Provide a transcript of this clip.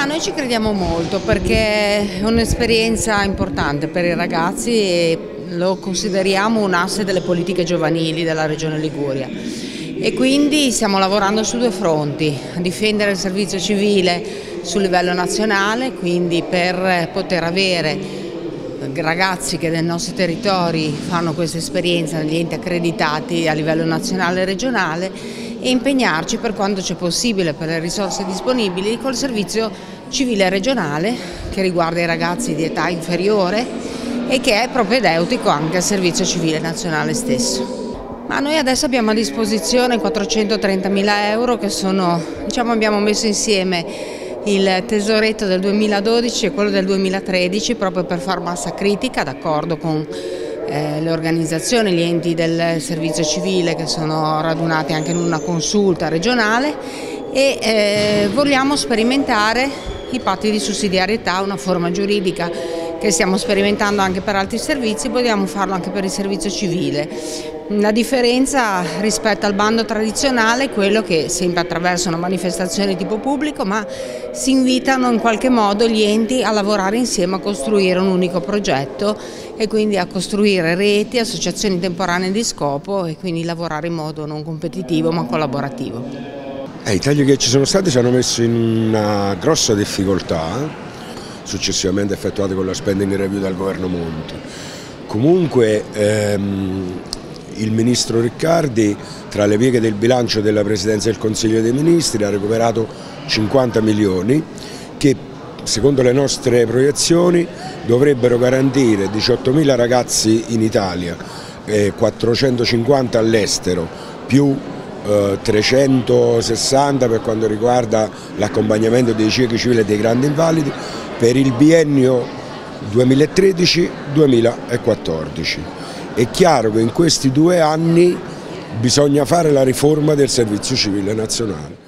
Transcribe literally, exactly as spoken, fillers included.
noi ci crediamo molto perché è un'esperienza importante per i ragazzi e lo consideriamo un asse delle politiche giovanili della Regione Liguria. E quindi stiamo lavorando su due fronti: a difendere il servizio civile sul livello nazionale, quindi per poter avere ragazzi che nei nostri territori fanno questa esperienza negli enti accreditati a livello nazionale e regionale, e impegnarci per quanto c'è possibile per le risorse disponibili col servizio civile regionale che riguarda i ragazzi di età inferiore e che è propedeutico anche al servizio civile nazionale stesso. Ma noi adesso abbiamo a disposizione quattrocentotrentamila euro che sono, diciamo, abbiamo messo insieme il tesoretto del duemiladodici e quello del duemilatredici proprio per far massa critica, d'accordo con eh, le organizzazioni, gli enti del servizio civile che sono radunati anche in una consulta regionale, e eh, vogliamo sperimentare i patti di sussidiarietà, una forma giuridica che stiamo sperimentando anche per altri servizi, vogliamo farlo anche per il servizio civile. La differenza rispetto al bando tradizionale è quello che sempre attraverso una manifestazione di tipo pubblico, ma si invitano in qualche modo gli enti a lavorare insieme a costruire un unico progetto e quindi a costruire reti, associazioni temporanee di scopo, e quindi lavorare in modo non competitivo ma collaborativo. Eh, I tagli che ci sono stati ci hanno messo in una grossa difficoltà, successivamente effettuate con la spending review del governo Monti. Comunque ehm, il ministro Riccardi, tra le pieghe del bilancio della Presidenza del Consiglio dei Ministri, ha recuperato cinquanta milioni che, secondo le nostre proiezioni, dovrebbero garantire diciottomila ragazzi in Italia, eh, quattrocentocinquanta all'estero, più eh, trecentosessanta per quanto riguarda l'accompagnamento dei ciechi civili e dei grandi invalidi, per il biennio duemilatredici duemilaquattordici. È chiaro che in questi due anni bisogna fare la riforma del servizio civile nazionale.